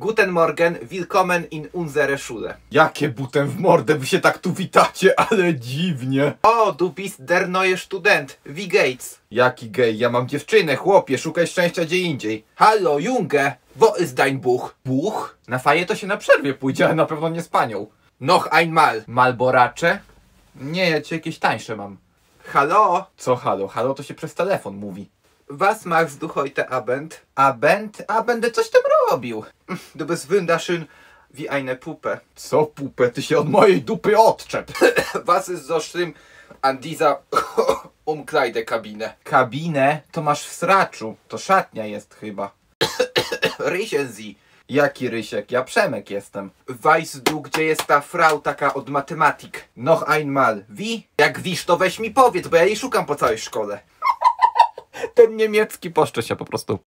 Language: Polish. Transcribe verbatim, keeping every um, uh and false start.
Guten Morgen, willkommen in unsere Schule. Jakie butem w mordę, wy się tak tu witacie, ale dziwnie. O, du bist der neue Student, wie geht's? Jaki gej, ja mam dziewczynę, chłopie, szukaj szczęścia gdzie indziej. Hallo, Junge, wo ist dein Buch? Buch? Na faję to się na przerwie pójdzie, ale na pewno nie z panią. Noch einmal. Malboracze? Nie, ja ci jakieś tańsze mam. Hallo, Co halo? Halo to się przez telefon mówi. was machst du heute Abend? Abend? A będę coś tam robił. Du bist wunderschön wie eine Puppe. Co pupę, ty się od mojej dupy odczep. Was ist so schlimm an dieser Umkleidekabine? Kabinę to masz w sraczu, to szatnia jest chyba. Riechen Sie. Jaki Rysiek? Ja Przemek jestem. Weißt du, gdzie jest ta Frau taka od matematik? Noch einmal. Wie? Jak wisz, to weź mi powiedz, bo ja jej szukam po całej szkole. Ten niemiecki poszcze się po prostu.